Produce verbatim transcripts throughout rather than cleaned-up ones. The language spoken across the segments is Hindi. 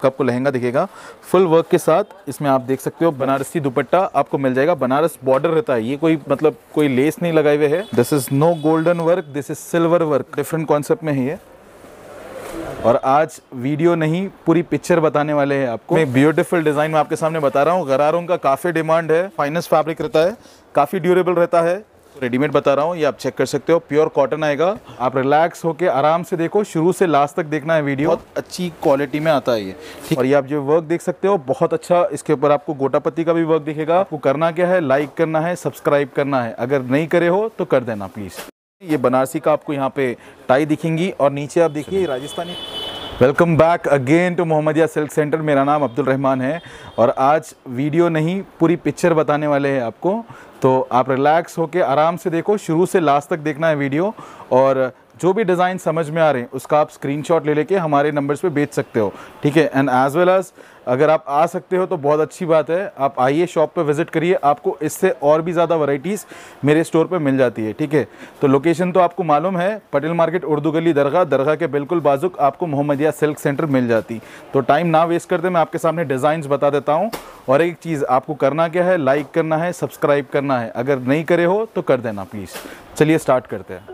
का आपको लहंगा दिखेगा फुल वर्क के साथ। इसमें आप देख सकते हो बनारसी दुपट्टा आपको मिल जाएगा, बनारस बॉर्डर रहता है, ये कोई मतलब कोई लेस नहीं लगाए हुए है। This is no golden work, this is silver work, different concept में है ये। और आज वीडियो नहीं पूरी पिक्चर बताने वाले हैं आपको। मैं ब्यूटीफुल डिजाइन में आपके सामने बता रहा हूँ। गरारों का काफ़ी डिमांड है, फाइनेस्ट फैब्रिक रहता है, काफ़ी ड्यूरेबल रहता है। रेडीमेड बता रहा हूँ, ये आप चेक कर सकते हो, प्योर कॉटन आएगा। आप रिलैक्स होके आराम से देखो, शुरू से लास्ट तक देखना है वीडियो, बहुत अच्छी क्वालिटी में आता है ये, ठीक। और ये आप जो वर्क देख सकते हो बहुत अच्छा, इसके ऊपर आपको गोटापत्ती का भी वर्क दिखेगा। आपको करना क्या है, लाइक करना है, सब्सक्राइब करना है, अगर नहीं करे हो तो कर देना प्लीज़। ये बनारसी का आपको यहाँ पे टाई दिखेंगी और नीचे आप देखिए Rajasthani. Welcome back again to Mohammadiya silk centre. मेरा नाम अब्दुल रहमान है और आज वीडियो नहीं पूरी पिक्चर बताने वाले हैं आपको, तो आप रिलैक्स होके आराम से देखो, शुरू से लास्ट तक देखना है वीडियो। और जो भी डिज़ाइन समझ में आ रहे हैं उसका आप स्क्रीनशॉट ले लेके हमारे नंबर्स पे भेज सकते हो, ठीक है। एंड एज वेल एज अगर आप आ सकते हो तो बहुत अच्छी बात है, आप आइए शॉप पे विजिट करिए, आपको इससे और भी ज़्यादा वैरायटीज़ मेरे स्टोर पे मिल जाती है, ठीक है। तो लोकेशन तो आपको मालूम है, पटेल मार्केट, उर्दू गली, दरगाह, दरगाह के बिल्कुल बाजुक आपको मोहम्मदिया सिल्क सेंटर मिल जाती। तो टाइम ना वेस्ट करते मैं आपके सामने डिज़ाइंस बता देता हूँ। और एक चीज़ आपको करना क्या है, लाइक करना है, सब्सक्राइब करना है, अगर नहीं करे हो तो कर देना प्लीज़। चलिए स्टार्ट करते हैं।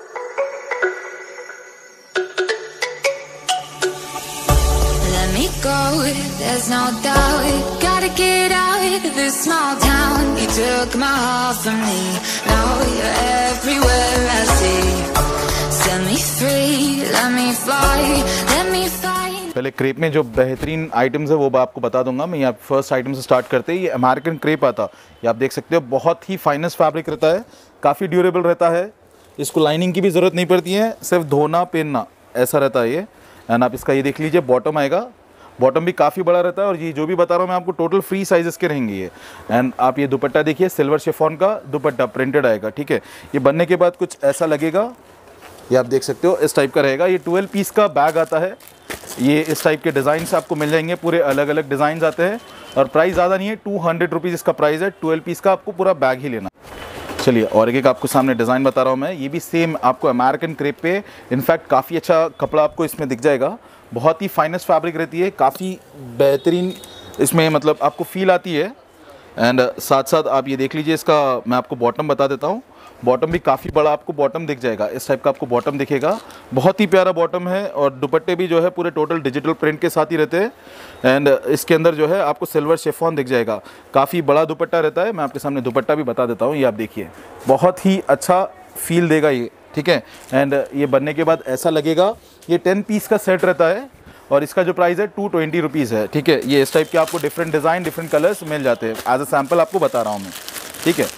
Go, there's no doubt, gotta get out of this small town. You took my heart from me, now you're everywhere I see. Set me free, let me fly, let me fly. पहले क्रेप में जो बेहतरीन आइटम्स है वो आपको बता दूंगा मैं। यहाँ फर्स्ट आइटम से स्टार्ट करते हैं। ये अमेरिकन क्रेप आता, ये आप देख सकते हो, बहुत ही फाइनेस्ट फैब्रिक रहता है, काफ़ी ड्यूरेबल रहता है, इसको लाइनिंग की भी ज़रूरत नहीं पड़ती है, सिर्फ धोना पहनना ऐसा रहता है ये। एंड आप इसका ये देख लीजिए, बॉटम आएगा, बॉटम भी काफ़ी बड़ा रहता है। और ये जो भी बता रहा हूँ मैं आपको टोटल फ्री साइजेस के रहेंगे ये। एंड आप ये दुपट्टा देखिए, सिल्वर शिफॉन का दुपट्टा प्रिंटेड आएगा, ठीक है। ये बनने के बाद कुछ ऐसा लगेगा, ये आप देख सकते हो, इस टाइप का रहेगा। ये ट्वेल्व पीस का बैग आता है, ये इस टाइप के डिज़ाइन से आपको मिल जाएंगे, पूरे अलग अलग डिज़ाइन आते हैं। और प्राइस ज़्यादा नहीं है, टू हंड्रेड रुपीज़ इसका प्राइस है। ट्वेल्व पीस का आपको पूरा बैग ही लेना। चलिए और एक एक आपको सामने डिज़ाइन बता रहा हूँ मैं। ये भी सेम आपको अमेरिकन क्रेप पे, इनफैक्ट काफ़ी अच्छा कपड़ा आपको इसमें दिख जाएगा, बहुत ही फाइनेस्ट फैब्रिक रहती है, काफ़ी बेहतरीन इसमें मतलब आपको फील आती है। एंड साथ साथ आप ये देख लीजिए, इसका मैं आपको बॉटम बता देता हूँ। बॉटम भी काफ़ी बड़ा आपको बॉटम दिख जाएगा, इस टाइप का आपको बॉटम दिखेगा, बहुत ही प्यारा बॉटम है। और दुपट्टे भी जो है पूरे टोटल डिजिटल प्रिंट के साथ ही रहते हैं। एंड इसके अंदर जो है आपको सिल्वर शिफॉन दिख जाएगा, काफ़ी बड़ा दुपट्टा रहता है। मैं आपके सामने दुपट्टा भी बता देता हूँ, ये आप देखिए, बहुत ही अच्छा फील देगा ये, ठीक है। एंड ये बनने के बाद ऐसा लगेगा, ये टेन पीस का सेट रहता है और इसका जो प्राइस है टू ट्वेंटी रुपीज़ है, ठीक है। ये इस टाइप के आपको डिफरेंट डिज़ाइन, डिफरेंट कलर्स मिल जाते हैं। एज अ सैम्पल आपको बता रहा हूँ मैं, ठीक है।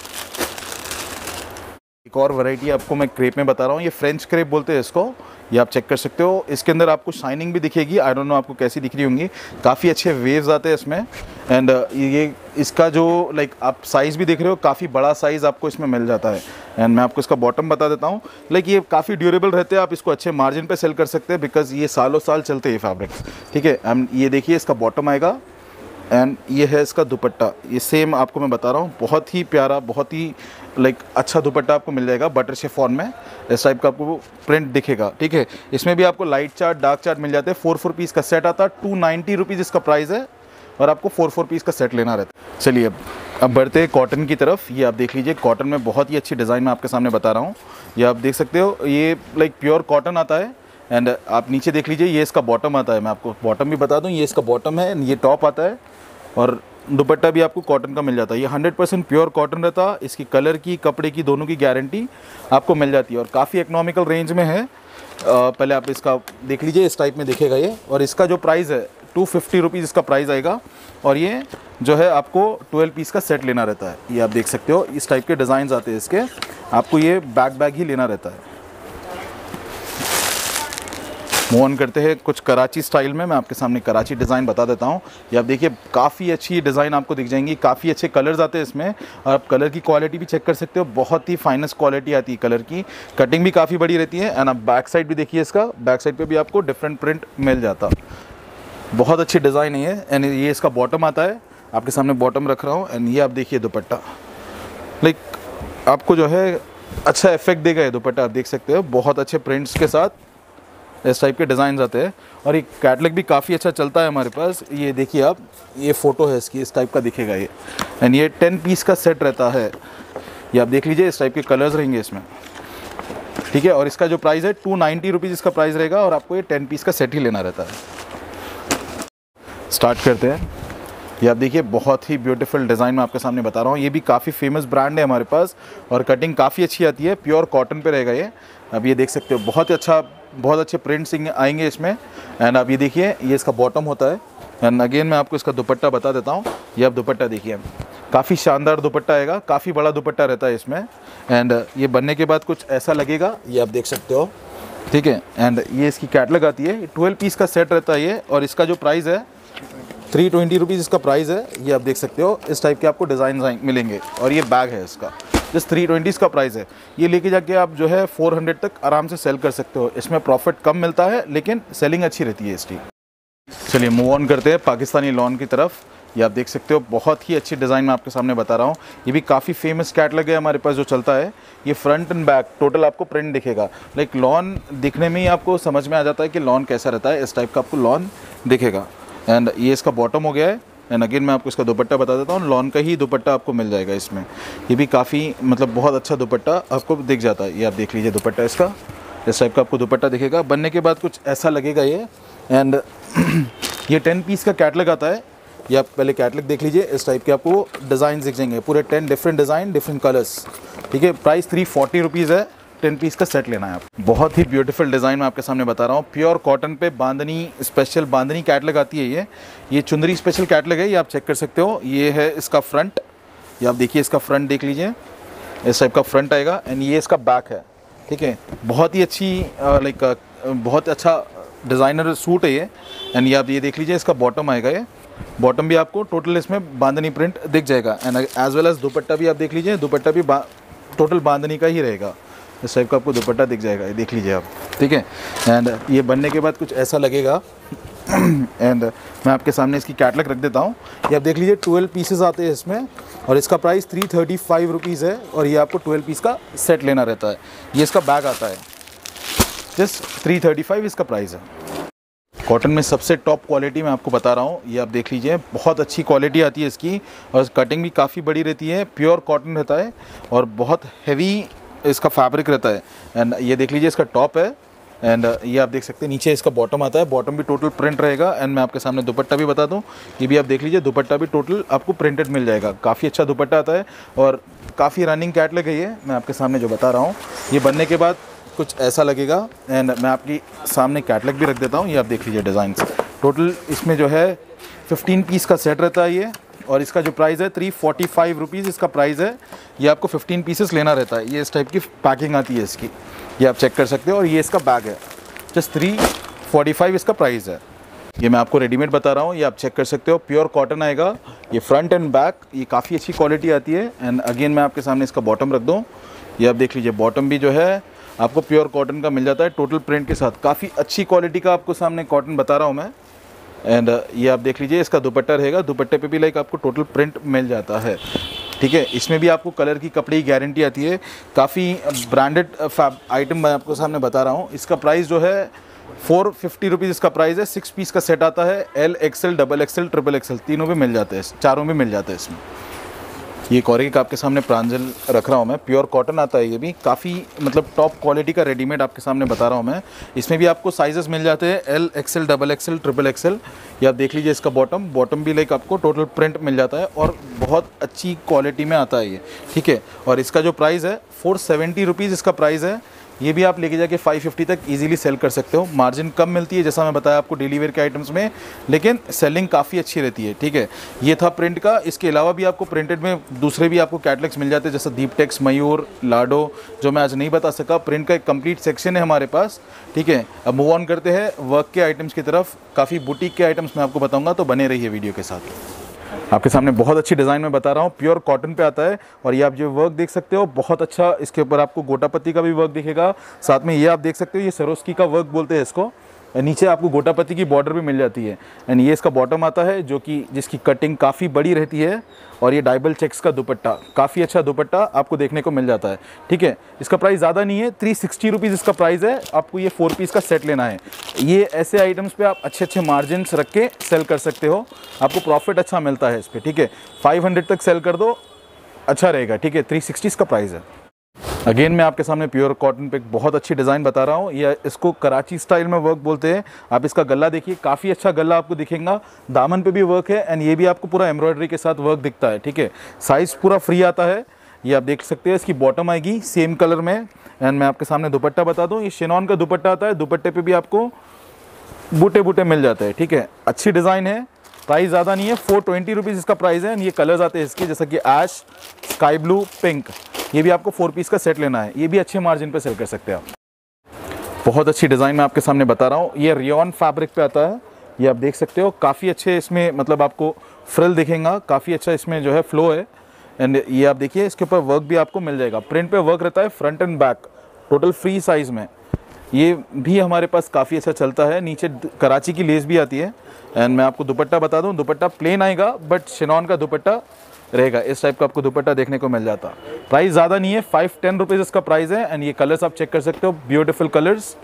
एक और वैरायटी आपको मैं क्रेप में बता रहा हूँ, ये फ्रेंच क्रेप बोलते हैं इसको, ये आप चेक कर सकते हो। इसके अंदर आपको शाइनिंग भी दिखेगी, आई डोंट नो आपको कैसी दिख रही होंगी, काफ़ी अच्छे वेव्स आते हैं इसमें। एंड ये इसका जो लाइक आप साइज़ भी देख रहे हो, काफ़ी बड़ा साइज़ आपको इसमें मिल जाता है। एंड मैं आपको इसका बॉटम बता देता हूँ, लाइक ये काफ़ी ड्यूरेबल रहते हैं, आप इसको अच्छे मार्जिन पे सेल कर सकते हैं, बिकॉज ये सालों साल चलते हैं ये फैब्रिक्स, ठीक है। एंड ये देखिए, इसका बॉटम आएगा एंड ये है इसका दुपट्टा, ये सेम आपको मैं बता रहा हूँ, बहुत ही प्यारा, बहुत ही लाइक अच्छा दुपट्टा आपको मिल जाएगा बटर शिफॉन में, इस टाइप का आपको प्रिंट दिखेगा, ठीक है। इसमें भी आपको लाइट चार्ट, डार्क चार्ट मिल जाते हैं। फोर फोर पीस का सेट आता है, टू नाइन्टी रुपीज़ इसका प्राइस है, और आपको फोर फोर पीस का सेट लेना रहता है। चलिए अब अब बढ़ते हैं कॉटन की तरफ। ये आप देख लीजिए, कॉटन में बहुत ही अच्छी डिज़ाइन मैं आपके सामने बता रहा हूँ, ये आप देख सकते हो, ये लाइक प्योर कॉटन आता है। एंड आप नीचे देख लीजिए, ये इसका बॉटम आता है, मैं आपको बॉटम भी बता दूँ, ये इसका बॉटम है, ये टॉप आता है, और दुपट्टा भी आपको कॉटन का मिल जाता है। ये हंड्रेड परसेंट प्योर कॉटन रहता है, इसकी कलर की, कपड़े की, दोनों की गारंटी आपको मिल जाती है, और काफ़ी इकोनॉमिकल रेंज में है। आ, पहले आप इसका देख लीजिए, इस टाइप में दिखेगा ये, और इसका जो प्राइस है टू फिफ्टी रुपीज़ इसका प्राइस आएगा। और ये जो है आपको ट्वेल्व पीस का सेट लेना रहता है, ये आप देख सकते हो, इस टाइप के डिज़ाइन आते हैं इसके, आपको ये बैग बैग ही लेना रहता है। मूव ऑन करते हैं कुछ कराची स्टाइल में, मैं आपके सामने कराची डिज़ाइन बता देता हूँ। ये आप देखिए, काफ़ी अच्छी डिज़ाइन आपको दिख जाएंगी, काफ़ी अच्छे कलर्स आते हैं इसमें, और आप कलर की क्वालिटी भी चेक कर सकते हो, बहुत ही फाइनेस्ट क्वालिटी आती है कलर की, कटिंग भी काफ़ी बड़ी रहती है। एंड आप बैक साइड भी देखिए, इसका बैक साइड पे भी आपको डिफरेंट प्रिंट मिल जाता, बहुत अच्छी डिज़ाइन है ये। एंड ये इसका बॉटम आता है, आपके सामने बॉटम रख रहा हूँ। एंड ये आप देखिए दुपट्टा, लाइक आपको जो है अच्छा इफेक्ट देगा ये दुपट्टा, आप देख सकते हो, बहुत अच्छे प्रिंट्स के साथ। इस टाइप के डिज़ाइन आते हैं। और ये कैटलॉग भी काफ़ी अच्छा चलता है हमारे पास। ये देखिए आप, ये फ़ोटो है इसकी, इस टाइप का दिखेगा ये। एंड ये टेन पीस का सेट रहता है, ये आप देख लीजिए, इस टाइप के कलर्स रहेंगे इसमें, ठीक है। और इसका जो प्राइस है टू नाइन्टी रुपीज़ इसका प्राइस रहेगा, और आपको ये टेन पीस का सेट ही लेना रहता है। स्टार्ट करते हैं। ये आप देखिए, बहुत ही ब्यूटीफुल डिज़ाइन मैं आपके सामने बता रहा हूँ। ये भी काफ़ी फेमस ब्रांड है हमारे पास, और कटिंग काफ़ी अच्छी आती है, प्योर कॉटन पे रहेगा ये। अब ये देख सकते हो, बहुत अच्छा, बहुत अच्छे प्रिंट्स आएंगे इसमें। एंड आप ये देखिए, ये इसका बॉटम होता है। एंड अगेन मैं आपको इसका दुपट्टा बता देता हूँ। ये आप दुपट्टा देखिए, काफ़ी शानदार दुपट्टा आएगा, काफ़ी बड़ा दुपट्टा रहता है इसमें। एंड ये बनने के बाद कुछ ऐसा लगेगा, ये आप देख सकते हो, ठीक है। एंड ये इसकी कैटलॉग आती है, ट्वेल्व पीस का सेट रहता है ये, और इसका जो प्राइस है थ्री ट्वेंटी रुपीज़ इसका प्राइस है। ये आप देख सकते हो, इस टाइप के आपको डिज़ाइन मिलेंगे। और ये बैग है इसका, जस्ट थ्री ट्वेंटी इसका प्राइस है। ये लेके जाके आप जो है फोर हंड्रेड तक आराम से सेल कर सकते हो। इसमें प्रॉफिट कम मिलता है, लेकिन सेलिंग अच्छी रहती है इसकी। चलिए मूव ऑन करते हैं पाकिस्तानी लॉन की तरफ। ये आप देख सकते हो, बहुत ही अच्छी डिज़ाइन मैं आपके सामने बता रहा हूँ। ये भी काफ़ी फेमस कैटलॉग है हमारे पास जो चलता है। ये फ्रंट एंड बैक टोटल आपको प्रिंट दिखेगा, लाइक लॉन दिखने में ही आपको समझ में आ जाता है कि लॉन कैसा रहता है। इस टाइप का आपको लॉन दिखेगा। एंड ये इसका बॉटम हो गया है। एंड अगेन मैं आपको इसका दुपट्टा बता देता हूँ, लॉन का ही दुपट्टा आपको मिल जाएगा इसमें। ये भी काफ़ी मतलब बहुत अच्छा दुपट्टा आपको दिख जाता है। ये आप देख लीजिए दुपट्टा इसका, इस टाइप का आपको दुपट्टा दिखेगा। बनने के बाद कुछ ऐसा लगेगा ये। एंड ये टेन पीस का कैटलॉग आता है। ये आप पहले कैटलॉग देख लीजिए, इस टाइप के आपको डिज़ाइन दिख जाएंगे, पूरे ten different design, different colours, ठीक है। प्राइस थ्री फोर्टी रुपीज़ है, टेन पीस का सेट लेना है आप। बहुत ही ब्यूटीफुल डिज़ाइन मैं आपके सामने बता रहा हूँ। प्योर कॉटन पे बांधनी, स्पेशल बांधनी कैटलॉग आती है ये। ये चुंदरी स्पेशल कैटलॉग है, ये आप चेक कर सकते हो। ये है इसका फ्रंट, ये आप देखिए, इसका फ्रंट देख लीजिए, इस टाइप का फ्रंट आएगा। एंड ये इसका बैक है, ठीक है। बहुत ही अच्छी लाइक बहुत अच्छा डिज़ाइनर सूट है ये। एंड ये आप ये देख लीजिए, इसका बॉटम आएगा। ये बॉटम भी आपको टोटल इसमें बांधनी प्रिंट दिख जाएगा। And as well as dupatta भी आप देख लीजिए, दुपट्टा भी टोटल बांधनी का ही रहेगा। इस टाइप का आपको दुपट्टा दिख जाएगा, ये देख लीजिए आप, ठीक है। एंड ये बनने के बाद कुछ ऐसा लगेगा। एंड मैं आपके सामने इसकी कैटलॉग रख देता हूँ। ये आप देख लीजिए, ट्वेल्व पीसेस आते हैं इसमें, और इसका price three thirty five rupees है। और ये आपको ट्वेल्व पीस का सेट लेना रहता है। ये इसका बैग आता है, जस्ट थ्री थर्टी फाइव इसका प्राइस है। कॉटन में सबसे टॉप क्वालिटी मैं आपको बता रहा हूँ। ये आप देख लीजिए, बहुत अच्छी क्वालिटी आती है इसकी, और कटिंग भी काफ़ी बड़ी रहती है। प्योर कॉटन रहता है, और बहुत हैवी इसका फैब्रिक रहता है। एंड ये देख लीजिए, इसका टॉप है। एंड ये आप देख सकते हैं, नीचे इसका बॉटम आता है। बॉटम भी टोटल प्रिंट रहेगा। एंड मैं आपके सामने दुपट्टा भी बता दूं, ये भी आप देख लीजिए, दुपट्टा भी टोटल आपको प्रिंटेड मिल जाएगा। काफ़ी अच्छा दुपट्टा आता है, और काफ़ी रनिंग कैटलॉग है ये, मैं आपके सामने जो बता रहा हूँ। ये बनने के बाद कुछ ऐसा लगेगा। एंड मैं आपकी सामने कैटलॉग भी रख देता हूँ। ये आप देख लीजिए डिज़ाइन, टोटल इसमें जो है फिफ्टीन पीस का सेट रहता है ये। और इसका जो प्राइस है थ्री फोर्टी फाइव रुपीज़ इसका प्राइस है। ये आपको फिफ्टीन पीसेस लेना रहता है। ये इस टाइप की पैकिंग आती है इसकी, ये आप चेक कर सकते हो। और ये इसका बैग है, जस्ट थ्री फोर्टी फाइव इसका प्राइस है। ये मैं आपको रेडीमेड बता रहा हूँ, ये आप चेक कर सकते हो। प्योर कॉटन आएगा, ये फ्रंट एंड बैक, ये काफ़ी अच्छी क्वालिटी आती है। एंड अगेन मैं आपके सामने इसका बॉटम रख दूँ, ये आप देख लीजिए, बॉटम भी जो है आपको प्योर कॉटन का मिल जाता है, टोटल प्रिंट के साथ। काफ़ी अच्छी क्वालिटी का आपको सामने कॉटन बता रहा हूँ मैं। एंड ये आप देख लीजिए, इसका दुपट्टा रहेगा, दुपट्टे पे भी लाइक आपको टोटल प्रिंट मिल जाता है, ठीक है। इसमें भी आपको कलर की कपड़े की गारंटी आती है। काफ़ी ब्रांडेड आइटम मैं आपको सामने बता रहा हूँ। इसका प्राइस जो है फोर फिफ्टी रुपीज़ इसका प्राइस है। सिक्स पीस का सेट आता है, L XL, double XL, triple XL, तीनों में मिल जाते हैं, चारों में मिल जाते हैं इसमें। ये कॉरी का आपके सामने प्रांजल रख रहा हूँ मैं, प्योर कॉटन आता है। ये भी काफ़ी मतलब टॉप क्वालिटी का रेडीमेड आपके सामने बता रहा हूँ मैं। इसमें भी आपको साइजेस मिल जाते हैं, L XL, double XL, triple XL. ये आप देख लीजिए, इसका बॉटम बॉटम भी लाइक आपको टोटल प्रिंट मिल जाता है, और बहुत अच्छी क्वालिटी में आता है ये, ठीक है। और इसका जो प्राइस है फोर सेवेंटी रुपीज़ इसका प्राइस है। ये भी आप लेके जाके फाइव फिफ्टी तक इजीली सेल कर सकते हो। मार्जिन कम मिलती है, जैसा मैं बताया आपको डेली वेयर के आइटम्स में, लेकिन सेलिंग काफ़ी अच्छी रहती है, ठीक है। ये था प्रिंट का। इसके अलावा भी आपको प्रिंटेड में दूसरे भी आपको कैटलॉग्स मिल जाते हैं, जैसे दीपटेक्स, मयूर, लाडो, जो मैं आज नहीं बता सका। प्रिंट का एक कंप्लीट सेक्शन है हमारे पास, ठीक है। अब मूव ऑन करते हैं वर्क के आइटम्स की तरफ। काफ़ी बुटीक के आइटम्स मैं आपको बताऊँगा, तो बने रहिए वीडियो के साथ। आपके सामने बहुत अच्छी डिज़ाइन में बता रहा हूँ, प्योर कॉटन पे आता है। और ये आप जो वर्क देख सकते हो, बहुत अच्छा। इसके ऊपर आपको गोटापत्ती का भी वर्क दिखेगा। साथ में ये आप देख सकते हो, ये सरोस्की का वर्क बोलते हैं इसको, नीचे आपको गोटापति की बॉर्डर भी मिल जाती है। एंड ये इसका बॉटम आता है जो कि जिसकी कटिंग काफ़ी बड़ी रहती है, और ये डाइबल चेक्स का दुपट्टा, काफ़ी अच्छा दुपट्टा आपको देखने को मिल जाता है। ठीक है, इसका प्राइस ज़्यादा नहीं है, थ्री सिक्सटी रुपीज़ इसका प्राइस है। आपको ये फोर पीस का सेट लेना है। ये ऐसे आइटम्स पे आप अच्छे अच्छे मार्जिन रख के सेल कर सकते हो, आपको प्रॉफिट अच्छा मिलता है इस पर। ठीक है, फाइव हंड्रेड तक सेल कर दो, अच्छा रहेगा। ठीक है, थ्री सिक्सटी इसका प्राइस है। अगेन मैं आपके सामने प्योर कॉटन पे एक बहुत अच्छी डिज़ाइन बता रहा हूँ। ये इसको कराची स्टाइल में वर्क बोलते हैं। आप इसका गला देखिए, काफ़ी अच्छा गला आपको दिखेगा। दामन पे भी वर्क है, एंड ये भी आपको पूरा एम्ब्रॉयडरी के साथ वर्क दिखता है। ठीक है, साइज़ पूरा फ्री आता है, ये आप देख सकते हैं। इसकी बॉटम आएगी सेम कलर में। एंड मैं आपके सामने दुपट्टा बता दूँ, ये शिनॉन का दुपट्टा आता है। दुपट्टे पर भी आपको बूटे बूटे मिल जाते हैं। ठीक है, अच्छी डिज़ाइन है, प्राइस ज़्यादा नहीं है, फोर ट्वेंटी रुपीज़ इसका प्राइस है। एंड ये कलर्स आते हैं इसके, जैसा कि ऐश, स्काई ब्लू, पिंक। ये भी आपको फोर पीस का सेट लेना है, ये भी अच्छे मार्जिन पे सेल कर सकते हैं आप। बहुत अच्छी डिज़ाइन मैं आपके सामने बता रहा हूँ। ये रियॉन फैब्रिक पे आता है, ये आप देख सकते हो। काफ़ी अच्छे इसमें मतलब आपको फ्रिल दिखेगा, काफ़ी अच्छा इसमें जो है फ्लो है। एंड ये आप देखिए, इसके ऊपर वर्क भी आपको मिल जाएगा। प्रिंट पे वर्क रहता है, front and back, total free size में। ये भी हमारे पास काफ़ी अच्छा चलता है। नीचे कराची की लेस भी आती है। एंड मैं आपको दुपट्टा बता दूं, दुपट्टा प्लेन आएगा, बट शिनॉन का दुपट्टा रहेगा। इस टाइप का आपको दुपट्टा देखने को मिल जाता। प्राइस ज़्यादा नहीं है, फाइव टेन रुपीज़ इसका प्राइस है। एंड ये कलर्स आप चेक कर सकते हो, ब्यूटीफुल कलर्स।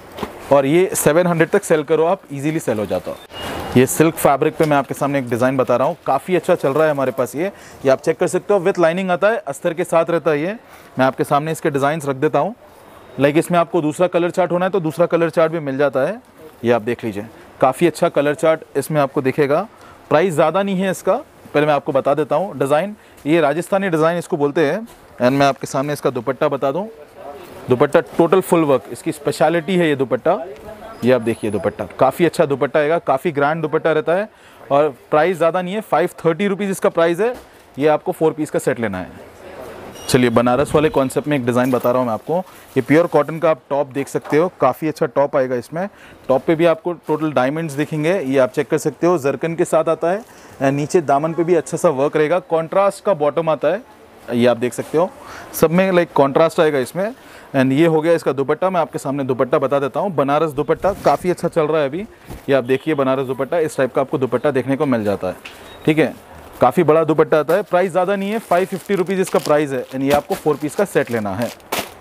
और ये सेवन हंड्रेड तक सेल करो आप, इजीली सेल हो जाता। ये सिल्क फैब्रिक पे मैं आपके सामने एक डिज़ाइन बता रहा हूँ, काफ़ी अच्छा चल रहा है हमारे पास। ये ये आप चेक कर सकते हो, विथ लाइनिंग आता है, अस्तर के साथ रहता है। ये मैं आपके सामने इसके डिज़ाइंस रख देता हूँ। लाइक इसमें आपको दूसरा कलर चार्ट होना है तो दूसरा कलर चार्ट भी मिल जाता है। ये आप देख लीजिए, काफ़ी अच्छा कलर चार्ट इसमें आपको दिखेगा। प्राइस ज़्यादा नहीं है इसका, पहले मैं आपको बता देता हूँ। डिज़ाइन ये राजस्थानी डिज़ाइन इसको बोलते हैं। एंड मैं आपके सामने इसका दुपट्टा बता दूँ। दुपट्टा टोटल फुल वर्क, इसकी स्पेशलिटी है ये दुपट्टा। ये आप देखिए, दुपट्टा काफ़ी अच्छा दुपट्टा आएगा, काफ़ी ग्रैंड दुपट्टा रहता है। और प्राइस ज़्यादा नहीं है, फाइव थर्टी रुपीज़ इसका प्राइस है। ये आपको फोर पीस का सेट लेना है। चलिए, बनारस वाले कॉन्सेप्ट में एक डिज़ाइन बता रहा हूँ मैं आपको। ये प्योर कॉटन का आप टॉप देख सकते हो, काफ़ी अच्छा टॉप आएगा इसमें। टॉप पे भी आपको टोटल डायमंड्स दिखेंगे, ये आप चेक कर सकते हो। जरकन के साथ आता है, एंड नीचे दामन पे भी अच्छा सा वर्क रहेगा। कॉन्ट्रास्ट का बॉटम आता है, ये आप देख सकते हो। सब में लाइक कॉन्ट्रास्ट आएगा इसमें। एंड ये हो गया इसका दुपट्टा। मैं आपके सामने दुपट्टा बता देता हूँ। बनारस दुपट्टा काफ़ी अच्छा चल रहा है अभी। ये आप देखिए, बनारस दुपट्टा, इस टाइप का आपको दुपट्टा देखने को मिल जाता है। ठीक है, काफ़ी बड़ा दुपट्टा आता है। प्राइस ज़्यादा नहीं है, फाइव फिफ्टी रुपीज़ इसका प्राइस है। एंड ये आपको फोर पीस का सेट लेना है।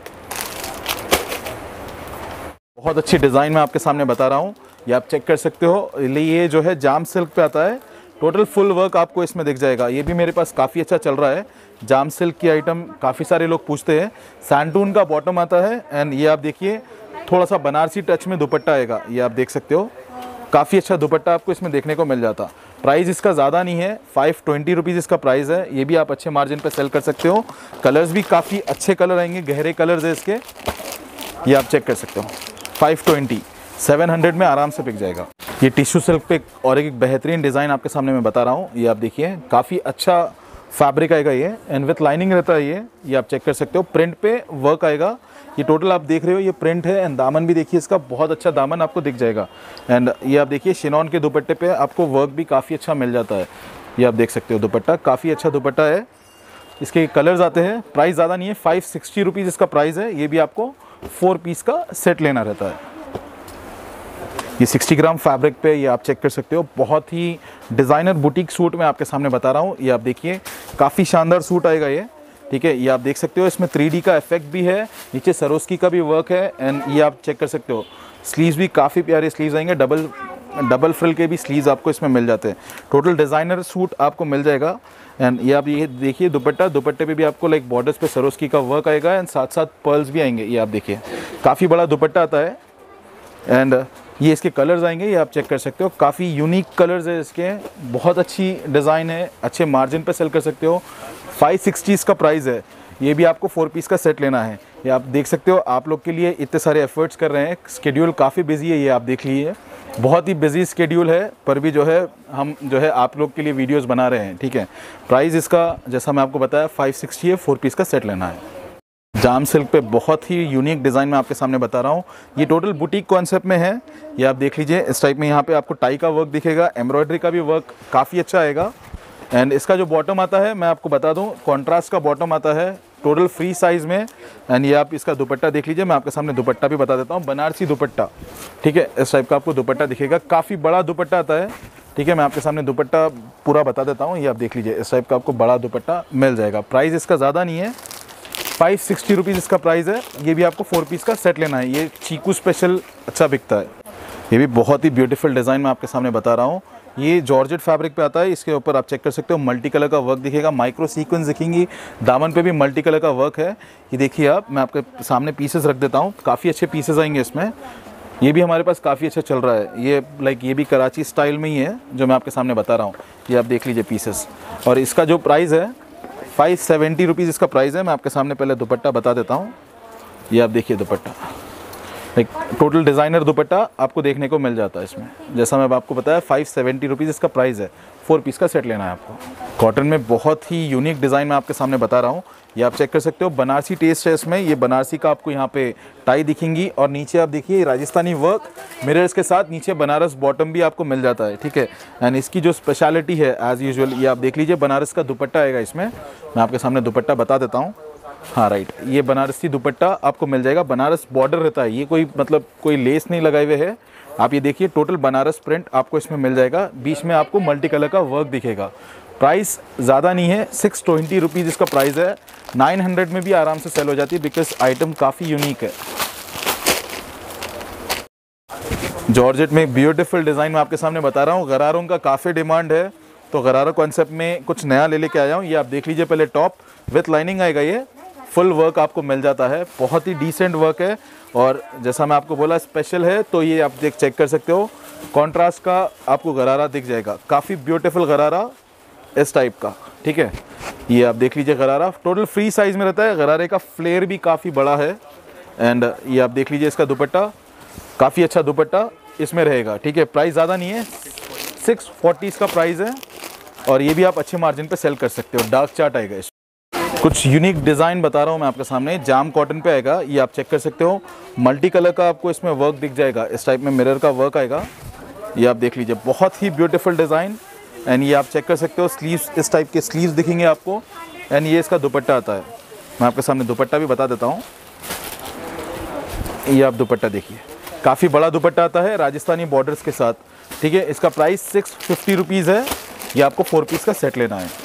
बहुत अच्छी डिज़ाइन मैं आपके सामने बता रहा हूँ, ये आप चेक कर सकते हो। ये जो है जाम सिल्क पे आता है, टोटल फुल वर्क आपको इसमें दिख जाएगा। ये भी मेरे पास काफ़ी अच्छा चल रहा है। जाम सिल्क की आइटम काफ़ी सारे लोग पूछते हैं। सैंटून का बॉटम आता है। एंड ये आप देखिए, थोड़ा सा बनारसी टच में दुपट्टा आएगा, ये आप देख सकते हो। काफ़ी अच्छा दुपट्टा आपको इसमें देखने को मिल जाता। प्राइस इसका ज़्यादा नहीं है, फाइव ट्वेंटी रुपीज़ इसका प्राइस है। ये भी आप अच्छे मार्जिन पे सेल कर सकते हो। कलर्स भी काफ़ी अच्छे कलर आएंगे, गहरे कलर्स है इसके, ये आप चेक कर सकते हो। फाइव ट्वेंटी, सेवन हंड्रेड में आराम से बिक जाएगा। ये टिश्यू सिल्क पे और एक बेहतरीन डिज़ाइन आपके सामने मैं बता रहा हूँ। ये आप देखिए, काफ़ी अच्छा फैब्रिक आएगा ये, एंड विथ लाइनिंग रहता है ये ये आप चेक कर सकते हो। प्रिंट पे वर्क आएगा। ये टोटल आप देख रहे हो, ये प्रिंट है। एंड दामन भी देखिए, इसका बहुत अच्छा दामन आपको दिख जाएगा। एंड ये आप देखिए, शिनॉन के दुपट्टे पे आपको वर्क भी काफ़ी अच्छा मिल जाता है। ये आप देख सकते हो, दुपट्टा काफ़ी अच्छा दुपट्टा है। इसके कलर्स आते हैं। प्राइस ज़्यादा नहीं है, फाइव सिक्सटी रुपीज़ इसका प्राइस है। ये भी आपको फोर पीस का सेट लेना रहता है। ये सिक्सटी ग्राम फैब्रिक पे, ये आप चेक कर सकते हो। बहुत ही डिज़ाइनर बुटीक सूट मैं आपके सामने बता रहा हूँ। ये आप देखिए, काफ़ी शानदार सूट आएगा ये। ठीक है, ये आप देख सकते हो, इसमें थ्री डी का इफेक्ट भी है, नीचे सरोस्की का भी वर्क है। एंड ये आप चेक कर सकते हो, स्लीव्स भी काफ़ी प्यारे स्लीव्स आएंगे। डबल डबल फ्रिल के भी स्लीव्स आपको इसमें मिल जाते हैं। टोटल डिज़ाइनर सूट आपको मिल जाएगा। एंड ये आप ये देखिए, दुपट्टा दुपट्टे पे भी आपको लाइक बॉर्डर्स पे सरोस्की का वर्क आएगा। एंड साथ साथ पर्ल्स भी आएंगे। ये आप देखिए, काफ़ी बड़ा दुपट्टा आता है। एंड ये इसके कलर्स आएंगे, ये आप चेक कर सकते हो। काफ़ी यूनिक कलर्स है इसके, बहुत अच्छी डिज़ाइन है, अच्छे मार्जिन पे सेल कर सकते हो। फाइव सिक्सटी इसका प्राइस है। ये भी आपको फोर पीस का सेट लेना है। ये आप देख सकते हो, आप लोग के लिए इतने सारे एफर्ट्स कर रहे हैं। स्केड्यूल काफ़ी बिजी है, ये आप देख लीजिए, बहुत ही बिजी स्केड्यूल है, पर भी जो है हम जो है आप लोग के लिए वीडियोस बना रहे हैं। ठीक है, प्राइस इसका जैसा मैं आपको बताया फाइव सिक्सटी है, फोर पीस का सेट लेना है। जाम सिल्क पे बहुत ही यूनिक डिज़ाइन मैं आपके सामने बता रहा हूँ। ये टोटल बुटीक कॉन्सेप्ट में है। ये आप देख लीजिए, इस टाइप में यहाँ पे आपको टाई का वर्क दिखेगा, एम्ब्रॉयडरी का भी वर्क काफ़ी अच्छा आएगा। एंड इसका जो बॉटम आता है, मैं आपको बता दूं, कॉन्ट्रास्ट का बॉटम आता है। टोटल फ्री साइज़ में। एंड ये आप इसका दुपट्टा देख लीजिए, मैं आपके सामने दुपट्टा भी बता देता हूँ, बनारसी दुपट्टा, ठीक है। इस टाइप का आपको दुपट्टा दिखेगा, काफ़ी बड़ा दुपट्टा आता है, ठीक है। मैं आपके सामने दुपट्टा पूरा बता देता हूँ, ये आप देख लीजिए, इस टाइप का आपको बड़ा दुपट्टा मिल जाएगा। प्राइस इसका ज़्यादा नहीं है, फाइव सिक्सटी रुपीज़ इसका प्राइस है। ये भी आपको फोर पीस का सेट लेना है, ये चीकू स्पेशल अच्छा बिकता है। ये भी बहुत ही ब्यूटीफुल डिज़ाइन मैं आपके सामने बता रहा हूँ। ये जॉर्जेट फैब्रिक पे आता है, इसके ऊपर आप चेक कर सकते हो मल्टी कलर का वर्क दिखेगा, माइक्रो सीक्वेंस दिखेंगी, दामन पे भी मल्टी कलर का वर्क है। ये देखिए आप, मैं आपके सामने पीसेस रख देता हूँ, काफ़ी अच्छे पीसेस आएंगे इसमें। ये भी हमारे पास काफ़ी अच्छा चल रहा है, ये लाइक ये भी कराची स्टाइल में ही है जो मैं आपके सामने बता रहा हूँ। ये आप देख लीजिए पीसेस, और इसका जो प्राइस है फाइव सेवेंटी रुपीज़ इसका प्राइस है। मैं आपके सामने पहले दुपट्टा बता देता हूँ, ये आप देखिए दुपट्टा, एक टोटल डिज़ाइनर दुपट्टा आपको देखने को मिल जाता है इसमें। जैसा मैं आपको बताया फाइव सेवेंटी रुपीज़ इसका प्राइस है, फोर पीस का सेट लेना है आपको। कॉटन में बहुत ही यूनिक डिज़ाइन मैं आपके सामने बता रहा हूँ, ये आप चेक कर सकते हो, बनारसी टेस्ट है इसमें। ये बनारसी का आपको यहाँ पे टाई दिखेंगी, और नीचे आप देखिए राजस्थानी वर्क मिरर्स के साथ, नीचे बनारस बॉटम भी आपको मिल जाता है, ठीक है। एंड इसकी जो स्पेशलिटी है एज़ यूजुअल, ये आप देख लीजिए, बनारस का दुपट्टा आएगा इसमें। मैं आपके सामने दुपट्टा बता देता हूँ, हाँ राइट, ये बनारसी दुपट्टा आपको मिल जाएगा, बनारस बॉर्डर रहता है, ये कोई मतलब कोई लेस नहीं लगाए हुए है। आप ये देखिए टोटल बनारस प्रिंट आपको इसमें मिल जाएगा, बीच में आपको मल्टी कलर का वर्क दिखेगा। प्राइस ज़्यादा नहीं है, सिक्स ट्वेंटी रुपीज़ इसका प्राइस है। नाइन हंड्रेड में भी आराम से सेल हो जाती है, बिकॉज आइटम काफ़ी यूनिक है। जॉर्जेट में ब्यूटीफुल डिज़ाइन मैं आपके सामने बता रहा हूँ, गरारों का काफ़ी डिमांड है, तो गरारा कॉन्सेप्ट में कुछ नया ले लेके आया हूँ। ये आप देख लीजिए, पहले टॉप विथ लाइनिंग आएगा, ये फुल वर्क आपको मिल जाता है, बहुत ही डिसेंट वर्क है। और जैसा मैं आपको बोला स्पेशल है, तो ये आप देख चेक कर सकते हो, कॉन्ट्रास्ट का आपको गरारा दिख जाएगा, काफ़ी ब्यूटीफुल गरारा इस टाइप का, ठीक है। ये आप देख लीजिए गरारा टोटल फ्री साइज़ में रहता है, गरारे का फ्लेयर भी काफ़ी बड़ा है। एंड ये आप देख लीजिए, इसका दुपट्टा काफ़ी अच्छा दुपट्टा इसमें रहेगा, ठीक है। प्राइस ज़्यादा नहीं है, सिक्स फोर्टी इसका प्राइस है, और ये भी आप अच्छे मार्जिन पे सेल कर सकते हो। डार्क चार्ट आएगा इसमें। कुछ यूनिक डिज़ाइन बता रहा हूँ मैं आपके सामने, जाम कॉटन पे आएगा, ये आप चेक कर सकते हो, मल्टी कलर का आपको इसमें वर्क दिख जाएगा, इस टाइप में मिरर का वर्क आएगा, ये आप देख लीजिए, बहुत ही ब्यूटीफुल डिज़ाइन। एंड ये आप चेक कर सकते हो, स्लीव्स इस टाइप के स्लीव्स दिखेंगे आपको। एंड ये इसका दुपट्टा आता है, मैं आपके सामने दुपट्टा भी बता देता हूँ, ये आप दुपट्टा देखिए, काफ़ी बड़ा दुपट्टा आता है राजस्थानी बॉर्डर्स के साथ, ठीक है। इसका प्राइस सिक्स फिफ्टी रुपीज़ है, ये आपको फोर पीस का सेट लेना है।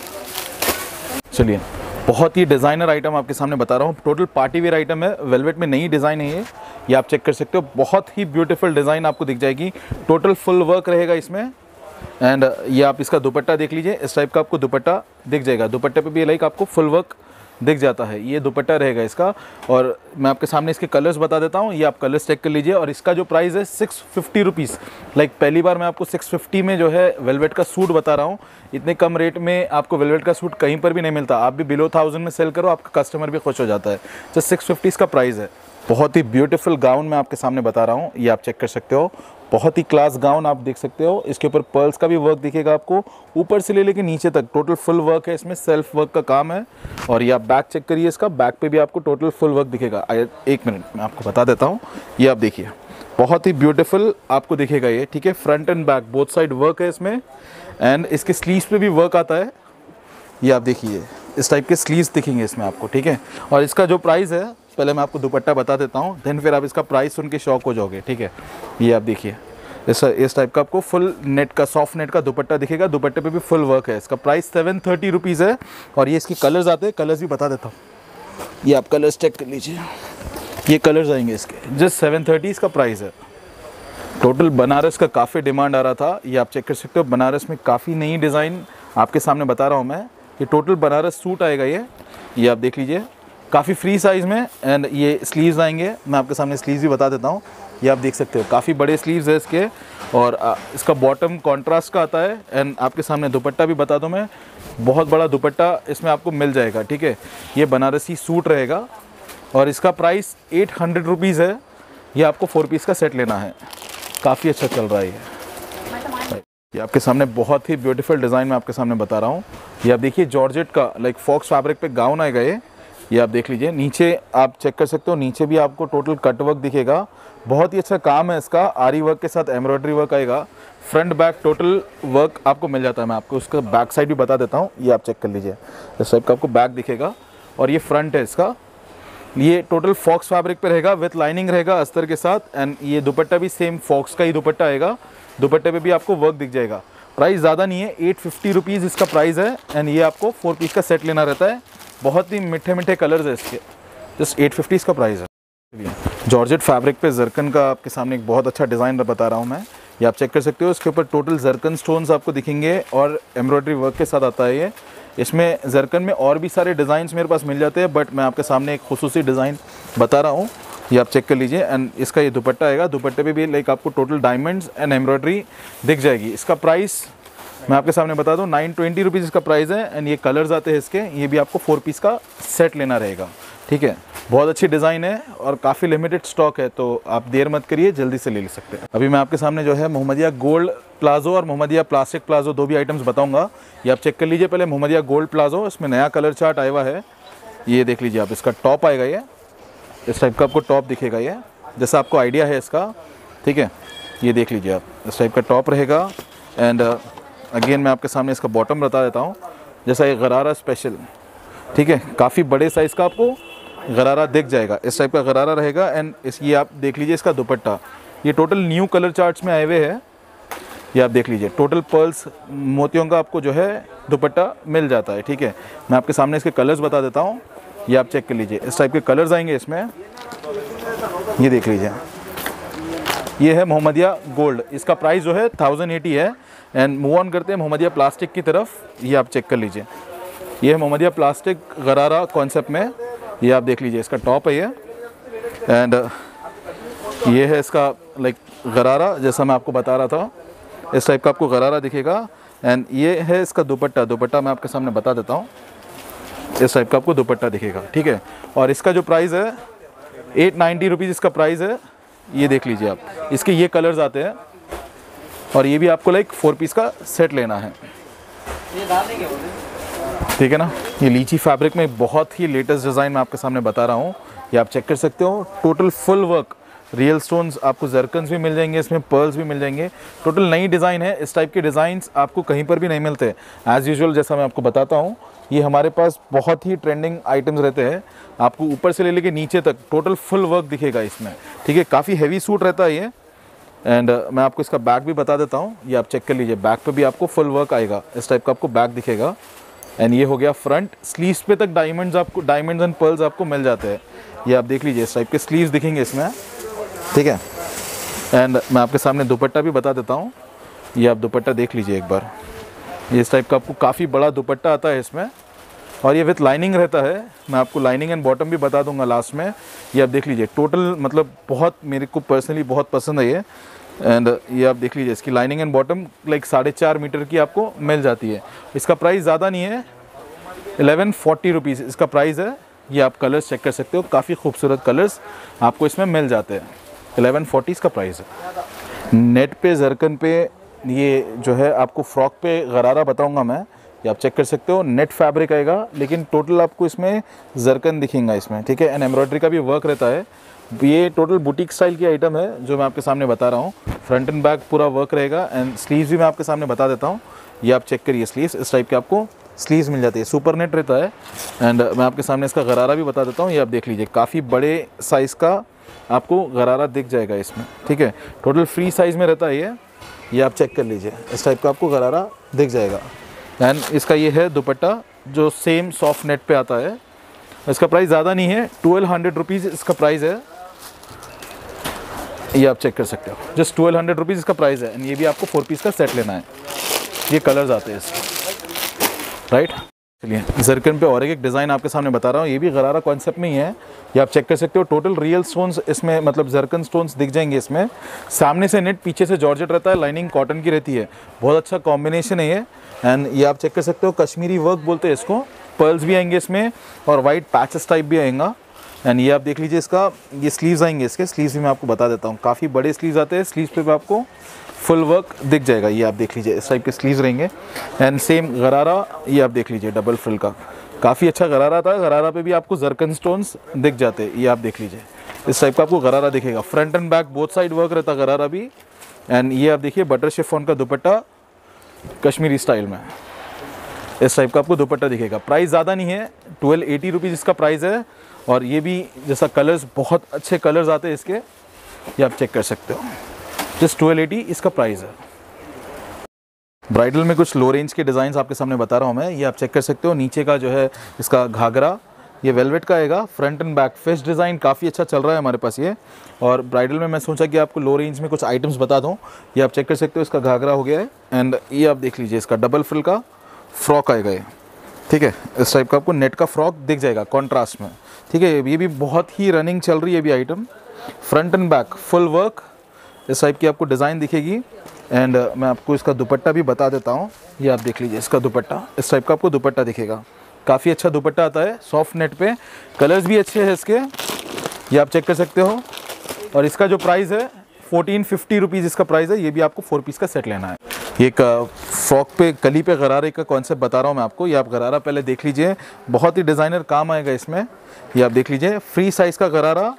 चलिए, बहुत ही डिज़ाइनर आइटम आपके सामने बता रहा हूँ, टोटल पार्टी वेयर आइटम है, वेलवेट में नई डिज़ाइन है ये ये आप चेक कर सकते हो, बहुत ही ब्यूटीफुल डिज़ाइन आपको दिख जाएगी, टोटल फुल वर्क रहेगा इसमें। एंड ये आप इसका दुपट्टा देख लीजिए, इस टाइप का आपको दुपट्टा दिख जाएगा, दुपट्टे पे भी लाइक आपको फुल वर्क दिख जाता है, ये दुपट्टा रहेगा इसका। और मैं आपके सामने इसके कलर्स बता देता हूँ, ये आप कलर्स चेक कर लीजिए। और इसका जो प्राइस है सिक्स फिफ्टी रुपीज़, लाइक पहली बार मैं आपको सिक्स फिफ्टी में जो है वेलवेट का सूट बता रहा हूँ। इतने कम रेट में आपको वेलवेट का सूट कहीं पर भी नहीं मिलता, आप भी बिलो थाउजेंड में सेल करो, आपका कस्टमर भी खुश हो जाता है। तो सिक्स फिफ्टी इसका प्राइस है। बहुत ही ब्यूटीफुल गाउन मैं आपके सामने बता रहा हूँ, ये आप चेक कर सकते हो, बहुत ही क्लास गाउन आप देख सकते हो। इसके ऊपर पर्ल्स का भी वर्क दिखेगा आपको, ऊपर से ले लेके नीचे तक टोटल फुल वर्क है इसमें, सेल्फ वर्क का काम है। और ये आप बैक चेक करिए, इसका बैक पे भी आपको टोटल फुल वर्क दिखेगा। एक मिनट मैं आपको बता देता हूँ, ये आप देखिए, बहुत ही ब्यूटीफुल आपको दिखेगा ये, ठीक है। Front and back both side work है इसमें, एंड इसके स्लीव्स पे भी वर्क आता है, ये आप देखिए, इस टाइप के स्लीव्स दिखेंगे इसमें आपको, ठीक है। और इसका जो प्राइस है, पहले मैं आपको दुपट्टा बता देता हूँ, देन फिर आप इसका प्राइस सुन के शॉक हो जाओगे, ठीक है। ये आप देखिए, इस इस टाइप का आपको फुल नेट का, सॉफ्ट नेट का दुपट्टा दिखेगा, दुपट्टे पे भी फुल वर्क है। इसका प्राइस सेवन थर्टी रुपीज़ है। और ये इसके कलर्स आते हैं, कलर्स भी बता देता हूँ, ये आप कलर्स चेक कर लीजिए, ये कलर्स आएंगे इसके, जस्ट सेवन थर्टी इसका प्राइस है। टोटल बनारस का काफ़ी डिमांड आ रहा था, ये आप चेक कर सकते हो, बनारस में काफ़ी नई डिज़ाइन आपके सामने बता रहा हूँ मैं। ये टोटल बनारस सूट आएगा ये ये आप देख लीजिए, काफ़ी फ्री साइज़ में। एंड ये स्लीव्स आएंगे, मैं आपके सामने स्लीव्स भी बता देता हूँ, ये आप देख सकते हो, काफ़ी बड़े स्लीव्स है इसके। और इसका बॉटम कॉन्ट्रास्ट का आता है। एंड आपके सामने दुपट्टा भी बता दूँ मैं, बहुत बड़ा दुपट्टा इसमें आपको मिल जाएगा, ठीक है। ये बनारसी सूट रहेगा, और इसका प्राइस एट हंड्रेड रुपीज़ है। ये आपको फोर पीस का सेट लेना है, काफ़ी अच्छा चल रहा है ये। ये आपके सामने बहुत ही ब्यूटीफुल डिज़ाइन मैं आपके सामने बता रहा हूँ। ये आप देखिए, जॉर्जेट का लाइक फॉक्स फैब्रिक पे गाउन आएगा ये ये आप देख लीजिए, नीचे आप चेक कर सकते हो, नीचे भी आपको टोटल कट वर्क दिखेगा, बहुत ही अच्छा काम है इसका, आरी वर्क के साथ एम्ब्रॉयडरी वर्क आएगा। फ्रंट बैक टोटल वर्क आपको मिल जाता है। मैं आपको उसका बैक साइड भी बता देता हूँ, ये आप चेक कर लीजिए, इस टाइप का आपको बैक दिखेगा। और ये फ्रंट है इसका। ये टोटल फॉक्स फैब्रिक पे रहेगा, विथ लाइनिंग रहेगा अस्तर के साथ। एंड ये दुपट्टा भी सेम फॉक्स का ही दुपट्टा आएगा, दुपट्टे पे भी आपको वर्क दिख जाएगा। प्राइस ज़्यादा नहीं है, एट फिफ्टी रुपीज़ इसका प्राइस है। एंड ये आपको फोर पीस का सेट लेना रहता है। बहुत ही मीठे मीठे कलर्स है इसके, जस्ट एट फिफ्टी इसका प्राइस है। जॉर्जेट फैब्रिक पे जरकन का आपके सामने एक बहुत अच्छा डिज़ाइन बता रहा हूँ मैं, ये आप चेक कर सकते हो। इसके ऊपर टोटल जरकन स्टोन्स आपको दिखेंगे और एम्ब्रॉयडरी वर्क के साथ आता है ये। इसमें जरकन में और भी सारे डिज़ाइंस मेरे पास मिल जाते हैं, बट मैं आपके सामने एक खुसूसी डिज़ाइन बता रहा हूँ, ये आप चेक कर लीजिए। एंड इसका ये दुपट्टा आएगा, दुपट्टे पे भी लाइक आपको टोटल डायमंड्स एंड एम्ब्रॉयडरी दिख जाएगी। इसका प्राइस मैं आपके सामने बता दूँ, नाइन ट्वेंटी रुपीज़ इसका प्राइस है। एंड ये कलर्स आते हैं इसके, ये भी आपको फोर पीस का सेट लेना रहेगा, ठीक है। बहुत अच्छी डिज़ाइन है और काफ़ी लिमिटेड स्टॉक है, तो आप देर मत करिए, जल्दी से ले सकते हैं। अभी मैं आपके सामने जो है मोहम्मदिया गोल्ड प्लाजो और मोहम्मदिया प्लास्टिक प्लाजो दो भी आइटम्स बताऊंगा, ये आप चेक कर लीजिए। पहले मोहम्मदिया गोल्ड प्लाजो, इसमें नया कलर चार्ट आया हुआ है, ये देख लीजिए आप। इसका टॉप आएगा, ये इस टाइप का आपको टॉप दिखेगा, ये जैसा आपको आइडिया है इसका, ठीक है। ये देख लीजिए आप, इस टाइप का टॉप रहेगा। एंड अगेन मैं आपके सामने इसका बॉटम बता देता हूँ, जैसा ये गरारा स्पेशल, ठीक है। काफ़ी बड़े साइज़ का आपको गरारा दिख जाएगा, इस टाइप का गरारा रहेगा। एंड इस ये आप देख लीजिए इसका दुपट्टा, ये टोटल न्यू कलर चार्ट्स में आए हुए हैं, ये आप देख लीजिए। टोटल पर्ल्स मोतियों का आपको जो है दुपट्टा मिल जाता है, ठीक है। मैं आपके सामने इसके कलर्स बता देता हूँ, ये आप चेक कर लीजिए। इस टाइप के कलर्स आएंगे इसमें, ये देख लीजिए। ये है मोहम्मदिया गोल्ड, इसका प्राइस जो है थाउजेंड एटी है। एंड मूव ऑन करते हैं मोहम्मदिया प्लास्टिक की तरफ, ये आप चेक कर लीजिए। ये है मोहम्मदिया प्लास्टिक गरारा कॉन्सेप्ट में, ये आप देख लीजिए। इसका टॉप है ये, एंड ये है इसका लाइक गरारा, जैसा मैं आपको बता रहा था, इस टाइप का आपको गरारा दिखेगा। एंड ये है इसका दुपट्टा, दुपट्टा मैं आपके सामने बता देता हूँ, इस टाइप का आपको दुपट्टा दिखेगा, ठीक है। और इसका जो प्राइस है एट नाइन्टी रुपीज़ इसका प्राइस है, ये देख लीजिए आप। इसके ये कलर्स आते हैं और ये भी आपको लाइक फोर पीस का सेट लेना है, ठीक है ना। ये लीची फैब्रिक में बहुत ही लेटेस्ट डिज़ाइन मैं आपके सामने बता रहा हूँ, ये आप चेक कर सकते हो। Total full work, real stones, आपको जरकन्स भी मिल जाएंगे इसमें, पर्ल्स भी मिल जाएंगे। टोटल नई डिज़ाइन है, इस टाइप के डिज़ाइंस आपको कहीं पर भी नहीं मिलते। एज़ यूजुअल जैसा मैं आपको बताता हूँ, ये हमारे पास बहुत ही ट्रेंडिंग आइटम्स रहते हैं, आपको ऊपर से ले लेके नीचे तक टोटल फुल वर्क दिखेगा इसमें, ठीक है। काफ़ी हैवी सूट रहता है ये। एंड uh, मैं आपको इसका बैक भी बता देता हूँ, ये आप चेक कर लीजिए। बैक पे भी आपको फुल वर्क आएगा, इस टाइप का आपको बैक दिखेगा। एंड ये हो गया फ्रंट, स्लीव्स पे तक डायमंड्स आपको, डायमंड्स एंड पर्ल्स आपको मिल जाते हैं, ये आप देख लीजिए। इस टाइप के स्लीव्स दिखेंगे इसमें, ठीक है। एंड मैं आपके सामने दुपट्टा भी बता देता हूँ, ये आप दुपट्टा देख लीजिए एक बार। ये इस टाइप का आपको काफ़ी बड़ा दुपट्टा आता है इसमें, और ये विथ लाइनिंग रहता है। मैं आपको लाइनिंग एंड बॉटम भी बता दूंगा लास्ट में, ये आप देख लीजिए। टोटल मतलब बहुत, मेरे को पर्सनली बहुत पसंद है ये। एंड ये आप देख लीजिए, इसकी लाइनिंग एंड बॉटम लाइक साढ़े चार मीटर की आपको मिल जाती है। इसका प्राइस ज़्यादा नहीं है, एलेवन फोर्टी रुपीज़ इसका प्राइस है। ये आप कलर्स चेक कर सकते हो, काफ़ी खूबसूरत कलर्स आपको इसमें मिल जाते हैं। एलेवन फोर्टी इसका प्राइस है। नेट पे जरकन पे ये जो है आपको फ्रॉक पे गरारा बताऊंगा मैं, ये आप चेक कर सकते हो। नेट फैब्रिक आएगा, लेकिन टोटल आपको इसमें जरकन दिखेगा इसमें, ठीक है। एंड एम्ब्रॉयडरी का भी वर्क रहता है। ये टोटल बुटीक स्टाइल की आइटम है जो मैं आपके सामने बता रहा हूँ। फ्रंट एंड बैक पूरा वर्क रहेगा। एंड स्लीव्स भी मैं आपके सामने बता देता हूँ, ये आप चेक करिए। स्लीव्स इस टाइप के आपको स्लीव्स मिल जाती है, सुपर नेट रहता है। एंड मैं आपके सामने इसका गरारा भी बता देता हूँ, ये आप देख लीजिए। काफ़ी बड़े साइज़ का आपको गरारा दिख जाएगा इसमें, ठीक है। टोटल फ्री साइज़ में रहता है ये, ये आप चेक कर लीजिए। इस टाइप का आपको गरारा दिख जाएगा। एंड इसका ये है दुपट्टा जो सेम सॉफ्ट नेट पे आता है। इसका प्राइस ज़्यादा नहीं है, ट्वेल्व हंड्रेड रुपीज़ इसका प्राइस है, ये आप चेक कर सकते हो। जस्ट ट्वेल्व हंड्रेड रुपीज़ इसका प्राइस है। एंड ये भी आपको फोर पीस का सेट लेना है। ये कलर्स आते हैं इसके, राइट। चलिए जरकन पे और एक डिज़ाइन आपके सामने बता रहा हूँ, ये भी गरारा कॉन्सेप्ट में ही है, ये आप चेक कर सकते हो। टोटल रियल स्टोन्स इसमें, मतलब जरकन स्टोन्स दिख जाएंगे इसमें। सामने से नेट, पीछे से जॉर्जेट रहता है, लाइनिंग कॉटन की रहती है। बहुत अच्छा कॉम्बिनेशन है ये। एंड ये आप चेक कर सकते हो, कश्मीरी वर्क बोलते हैं इसको। पर्ल्स भी आएंगे इसमें और वाइट पैचेस टाइप भी आएगा। एंड ये आप देख लीजिए, इसका ये स्लीव्स आएंगे, इसके स्लीव्स भी मैं आपको बता देता हूँ। काफ़ी बड़े स्लीव्स आते हैं, स्लीव्स पे भी आपको फुल वर्क दिख जाएगा। ये आप देख लीजिए, इस टाइप के स्लीव्स रहेंगे। एंड सेम गरारा, ये आप देख लीजिए डबल फ्रिल का, काफ़ी अच्छा गरारा था। गरारा पे भी आपको जरकन स्टोन्स दिख जाते हैं, ये आप देख लीजिए। इस टाइप का आपको गरारा दिखेगा। Front and back both side work रहता गरारा भी। एंड ये आप देखिए बटर शिफॉन का दुपट्टा कश्मीरी स्टाइल में, इस टाइप का आपको दुपट्टा दिखेगा। प्राइस ज़्यादा नहीं है, ट्वेल्व एटी रुपीज़ इसका प्राइस है। और ये भी जैसा कलर्स, बहुत अच्छे कलर्स आते हैं इसके, ये आप चेक कर सकते हो। जस्ट ट्वेल्व एटी इसका प्राइस है। ब्राइडल में कुछ लो रेंज के डिज़ाइंस आपके सामने बता रहा हूँ मैं, ये आप चेक कर सकते हो। नीचे का जो है इसका घाघरा, ये वेलवेट का आएगा, front and back fish design काफ़ी अच्छा चल रहा है हमारे पास ये। और ब्राइडल में मैं सोचा कि आपको लो रेंज में कुछ आइटम्स बता दूँ। ये आप चेक कर सकते हो, इसका घाघरा हो गया है। एंड ये आप देख लीजिए, इसका डबल फ्रिल का फ्रॉक आएगा ये, ठीक है। इस टाइप का आपको नेट का फ्रॉक दिख जाएगा कॉन्ट्रास्ट में, ठीक है। ये भी बहुत ही रनिंग चल रही है अभी item. Front and back full work, इस टाइप की आपको डिज़ाइन दिखेगी। एंड uh, मैं आपको इसका दुपट्टा भी बता देता हूँ। ये आप देख लीजिए, इसका दुपट्टा इस टाइप का आपको दुपट्टा दिखेगा। काफ़ी अच्छा दुपट्टा आता है सॉफ्ट नेट पे, कलर्स भी अच्छे हैं इसके, ये आप चेक कर सकते हो। और इसका जो प्राइस है फोर्टीन फिफ्टी रुपीज़ इसका प्राइस है। ये भी आपको फोर पीस का सेट लेना है। ये एक फ्रॉक पे कली पे गरारे का कॉन्सेप्ट बता रहा हूँ मैं आपको। ये आप गरारा पहले देख लीजिए, बहुत ही डिज़ाइनर काम आएगा इसमें। ये आप देख लीजिए, फ्री साइज़ का gharara,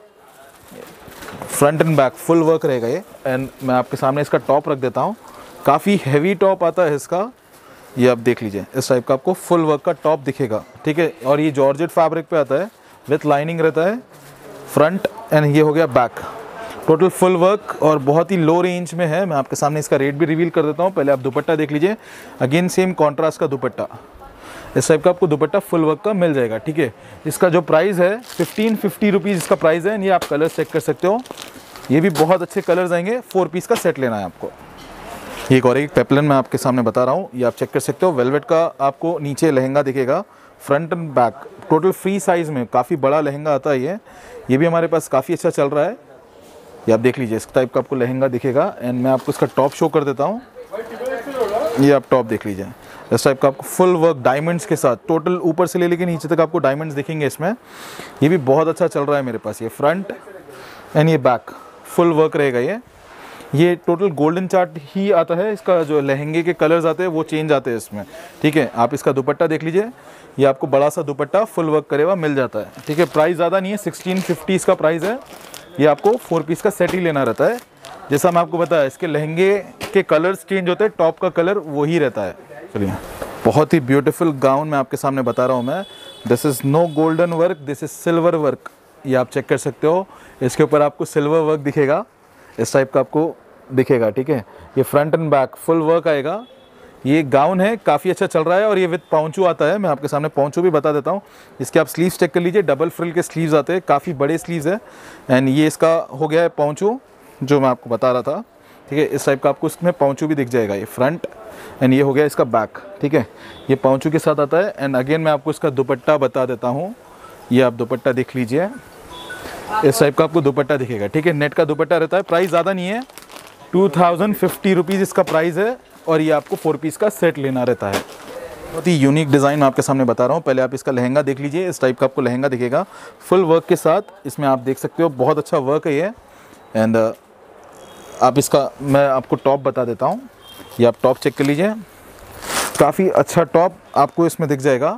front and back full work रहेगा ये। एंड मैं आपके सामने इसका टॉप रख देता हूँ, काफ़ी हैवी टॉप आता है इसका। ये आप देख लीजिए, इस टाइप का आपको फुल वर्क का टॉप दिखेगा, ठीक है। और ये जॉर्जेट फैब्रिक पे आता है, विथ लाइनिंग रहता है फ्रंट। एंड ये हो गया बैक, टोटल फुल वर्क और बहुत ही लो रेंज में है। मैं आपके सामने इसका रेट भी रिवील कर देता हूँ। पहले आप दुपट्टा देख लीजिए, अगेन सेम कॉन्ट्रास्ट का दुपट्टा, इस टाइप का आपको दुपट्टा फुल वर्क का मिल जाएगा, ठीक है। इसका जो प्राइस है फिफ्टीन फिफ्टी रुपीज़ इसका प्राइस है। ये आप कलर चेक कर सकते हो, ये भी बहुत अच्छे कलर्स आएंगे। फोर पीस का सेट लेना है आपको। ये एक और एक पेप्लन मैं आपके सामने बता रहा हूँ, ये आप चेक कर सकते हो। वेलवेट का आपको नीचे लहंगा दिखेगा, front and back total free size में, काफ़ी बड़ा लहंगा आता है ये। ये भी हमारे पास काफ़ी अच्छा चल रहा है। ये आप देख लीजिए, इस टाइप का आपको लहंगा दिखेगा। एंड मैं आपको इसका टॉप शो कर देता हूँ। ये आप टॉप देख लीजिए, इस टाइप का आपको फुल वर्क डायमंड्स के साथ, टोटल ऊपर से ले लेके नीचे तक आपको डायमंड्स दिखेंगे इसमें। ये भी बहुत अच्छा चल रहा है मेरे पास। ये फ्रंट एंड ये बैक फुल वर्क रहेगा ये। ये टोटल गोल्डन चार्ट ही आता है। इसका जो लहंगे के कलर्स आते हैं वो चेंज आते हैं इसमें, ठीक है। आप इसका दुपट्टा देख लीजिए, ये आपको बड़ा सा दुपट्टा फुल वर्क करे हुआ मिल जाता है, ठीक है। प्राइस ज़्यादा नहीं है, सिक्सटीन फिफ्टी इसका प्राइस है। ये आपको फोर पीस का सेट ही लेना रहता है। जैसा मैं आपको बताया, इसके लहंगे के कलर्स चेंज होते हैं, टॉप का कलर वही रहता है। चलिए, बहुत ही ब्यूटीफुल गाउन मैं आपके सामने बता रहा हूँ मैं। This is no golden work, this is silver work. ये आप चेक कर सकते हो, इसके ऊपर आपको सिल्वर वर्क दिखेगा, इस टाइप का आपको दिखेगा, ठीक है। ये front and back full work आएगा। ये गाउन है, काफ़ी अच्छा चल रहा है। और ये विद पाउंचू आता है। मैं आपके सामने पाउंचू भी बता देता हूँ। इसके आप स्लीव्स चेक कर लीजिए, डबल फ्रिल के स्लीव्स आते हैं, काफ़ी बड़े स्लीव्स है। एंड ये इसका हो गया है पाउंचू, जो मैं आपको बता रहा था, ठीक है। इस टाइप का आपको इसमें पाउंचू भी दिख जाएगा। ये फ्रंट एंड ये हो गया इसका बैक, ठीक है। ये पाउंचू के साथ आता है। एंड अगेन मैं आपको इसका दुपट्टा बता देता हूँ। ये आप दुपट्टा देख लीजिए, इस टाइप का आपको दुपट्टा दिखेगा, ठीक है। नेट का दुपट्टा रहता है। प्राइस ज़्यादा नहीं है, टू थाउजेंड फिफ्टी रुपीज़ इसका प्राइस है। और ये आपको फोर पीस का सेट लेना रहता है। बहुत ही यूनिक डिज़ाइन मैं आपके सामने बता रहा हूँ। पहले आप इसका लहंगा देख लीजिए, इस टाइप का आपको लहंगा दिखेगा फुल वर्क के साथ। इसमें आप देख सकते हो बहुत अच्छा वर्क है ये। एंड आप इसका मैं आपको टॉप बता देता हूँ। ये आप टॉप चेक कर लीजिए, काफ़ी अच्छा टॉप आपको इसमें दिख जाएगा।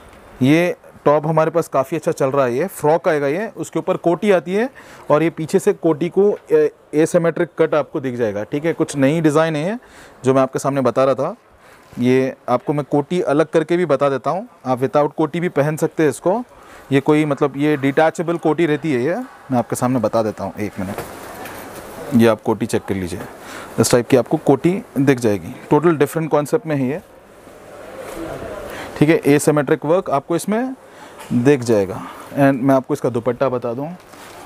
ये टॉप हमारे पास काफ़ी अच्छा चल रहा है। ये फ्रॉक आएगा, ये उसके ऊपर कोटी आती है। और ये पीछे से कोटी को एसिमेट्रिक कट आपको दिख जाएगा, ठीक है। कुछ नई डिज़ाइन है जो मैं आपके सामने बता रहा था। ये आपको मैं कोटी अलग करके भी बता देता हूँ, आप विदाउट कोटी भी पहन सकते हैं इसको। ये कोई मतलब ये डिटैचेबल कोटी रहती है। ये मैं आपके सामने बता देता हूँ, एक मिनट। ये आप कोटी चेक कर लीजिए, इस टाइप की आपको कोटी दिख जाएगी। टोटल डिफरेंट कॉन्सेप्ट में है ये, ठीक है। एसिमेट्रिक वर्क आपको इसमें दिख जाएगा। एंड मैं आपको इसका दुपट्टा बता दूं।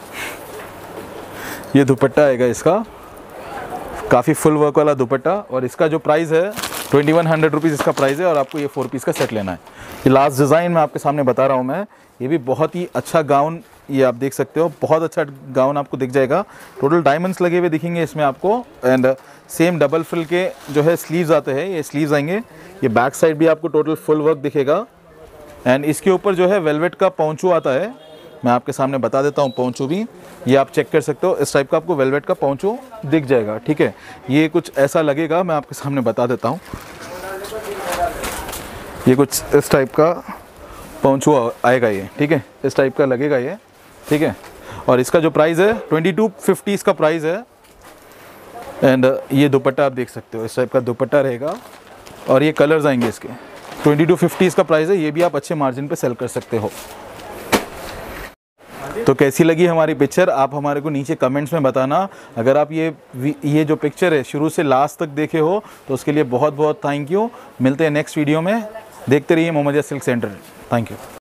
ये दुपट्टा आएगा इसका, काफ़ी फुल वर्क वाला दुपट्टा। और इसका जो प्राइस है ट्वेंटी वन हंड्रेड रुपीज़ इसका प्राइस है। और आपको ये फोर पीस का सेट लेना है। ये लास्ट डिज़ाइन मैं आपके सामने बता रहा हूँ मैं। ये भी बहुत ही अच्छा गाउन, ये आप देख सकते हो, बहुत अच्छा गाउन आपको दिख जाएगा। टोटल डायमंड्स लगे हुए दिखेंगे इसमें आपको। एंड सेम डबल फ्रिल के जो है स्लीव्स आते हैं, ये स्लीव्स आएंगे। ये बैक साइड भी आपको टोटल फुल वर्क दिखेगा। एंड इसके ऊपर जो है वेलवेट का पाउंचू आता है। मैं आपके सामने बता देता हूँ पाउंचू भी, ये आप चेक कर सकते हो। इस टाइप का आपको वेलवेट का पाउंचू दिख जाएगा, ठीक है। ये कुछ ऐसा लगेगा, मैं आपके सामने बता देता हूँ। ये कुछ इस टाइप का पाउंचू आएगा ये, ठीक है। इस टाइप का लगेगा ये, ठीक है। और इसका जो प्राइस है ट्वेंटी टू फिफ्टी इसका प्राइस है। एंड ये दुपट्टा आप देख सकते हो, इस टाइप का दुपट्टा रहेगा। और ये कलर्स आएंगे इसके, ट्वेंटी टू फिफ्टी इसका प्राइस है। ये भी आप अच्छे मार्जिन पे सेल कर सकते हो। तो कैसी लगी हमारी पिक्चर आप हमारे को नीचे कमेंट्स में बताना। अगर आप ये ये जो पिक्चर है शुरू से लास्ट तक देखे हो तो उसके लिए बहुत बहुत थैंक यू। मिलते हैं नेक्स्ट वीडियो में। देखते रहिए Mohammadiya silk centre. Thank you.